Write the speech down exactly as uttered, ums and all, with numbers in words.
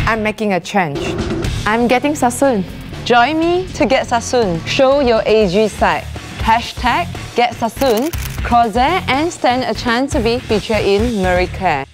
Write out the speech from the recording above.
I'm making a change. I'm getting Sassooned. Join me to get Sassooned. Show your A G side. Hashtag Get Sassooned. Cross there and stand a chance to be featured in Marie Claire.